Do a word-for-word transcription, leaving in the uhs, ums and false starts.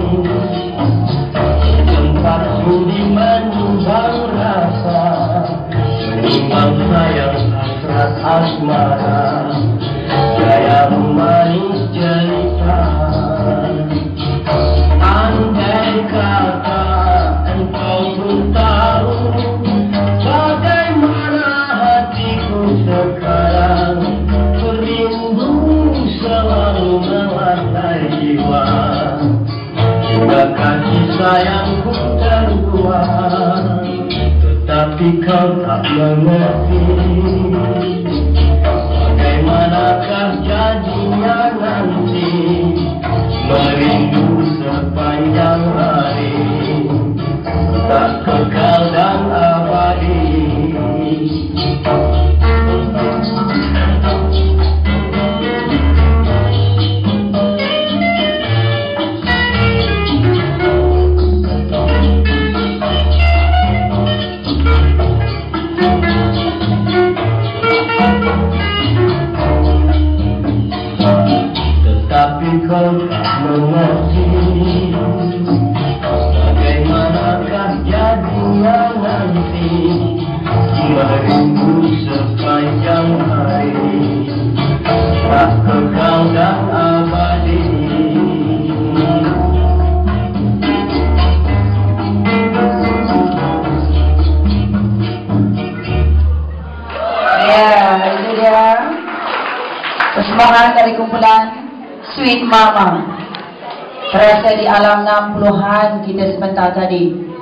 tempat sudi menimbang rasa, menimbang sayang hasrat asmara, gaya manis cerita. Andai kata engkau pun tahu bagaimana hatiku sekarang, rindu selalu mewarnai jiwa, juga kasih sayangku terbuat, tetapi kau tak mengerti. Bagaimanakah jadinya nanti, merindu sepanjang hari, tak kekal dan abadi. Tetapi kau tak mengerti, bagaimanakah jadinya nanti, merindu sepanjang hari, tak kekal dan abadi. Ya, itu dia persembahan dari kumpulan Sweet Mama. Terasa di alam enam puluhan kita sebentar tadi.